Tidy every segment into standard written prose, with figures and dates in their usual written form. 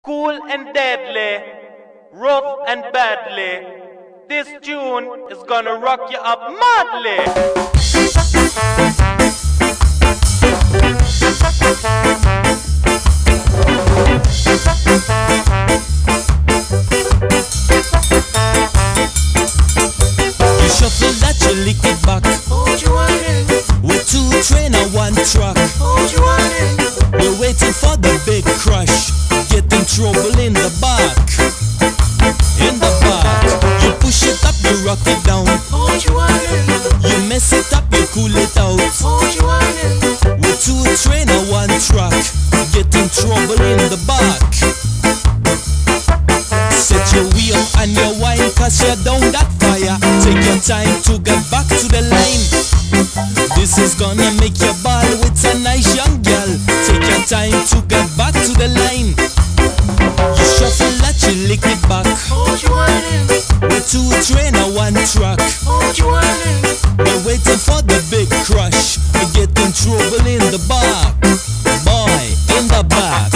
Cool and deadly, rough and badly. This tune is gonna rock you up madly. You shuffle that, you lick it back. Hold you on in. With two train on one truck. Hold you on in. We're waiting for the big crush. Getting trouble in the back. In the back. You push it up, you rock it down. Hold you on in. You mess it up, you cool it out. Hold you on in. With two train on one truck. Getting trouble in the back. Set your wheel and your wine, cause you're down that fire. Take your time to get back to the line. This is gonna make your ball with a nice young girl. Take your time to get back to the line. You shuffle that, you lick it back. Hold you on in. With two train on one truck. Hold you on in. We're waiting for the big crush. We get in trouble in the back. Boy, in the back.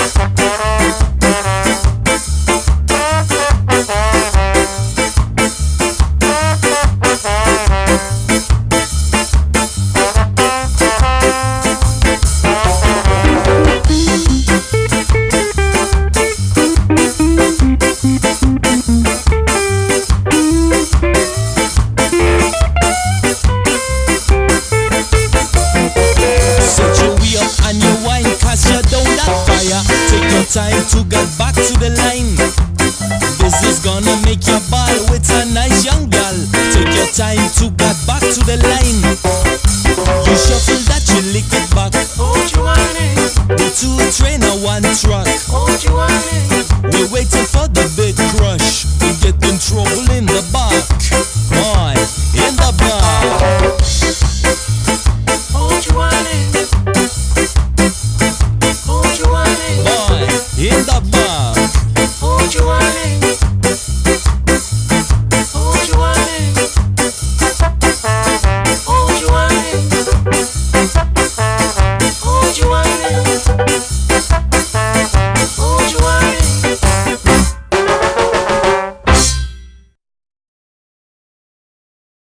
Take your time to get back to the line. This is gonna make your ball with a nice young girl. Take your time to get back to the line. You shuffle that, you lick it back. Hold you on in. With two train on one truck. Hold you on in.